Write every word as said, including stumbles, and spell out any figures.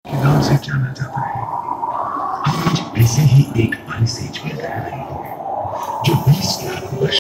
के गांव से जाना चाहता है। हम कुछ ऐसे ही एक बड़े सेज में रह रहे हैं जो बीस